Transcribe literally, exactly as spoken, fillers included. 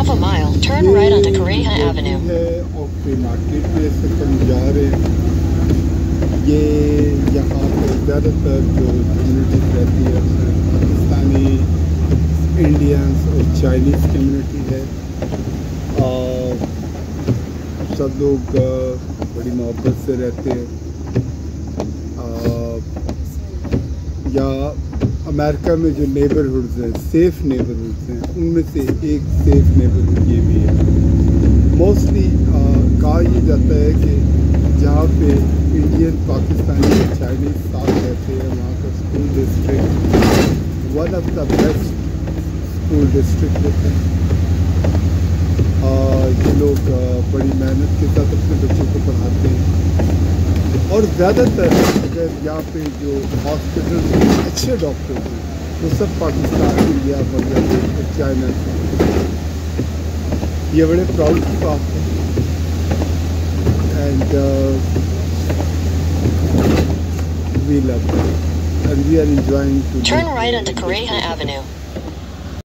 half a mile, turn right onto Koreha Avenue. ऑक्टे market पे से हम जा रहे हैं। ये यहाँ पे ज़्यादातर जो कम्युनिटी रहती है उसमें पाकिस्तानी, इंडियंस और चाइनीज़ कम्युनिटी है। और सब लोग बड़ी मोहब्बत से रहते हैं। या अमेरिका में जो नेबरहुड्स हैं, सेफ़ नेबरहुड्स हैं, उनमें से एक सेफ़ नेबरहुड ये भी है। मोस्टली कहा यह जाता है कि जहाँ पे इंडियन, पाकिस्तानी और चाइनीज़ साथ रहते हैं वहाँ का school district one of the best school district होता है। ये लोग बड़ी मेहनत के साथ अपने बच्चों को पढ़ाते हैं। और ज़्यादातर अगर यहाँ पे जो हॉस्पिटल में अच्छे डॉक्टर हैं वो सब पाकिस्तान, इंडिया, बांग्लादेश और चाइना से। ये बड़े प्राउड की बात है। And we love and we are enjoying to Turn right onto Koreha Avenue.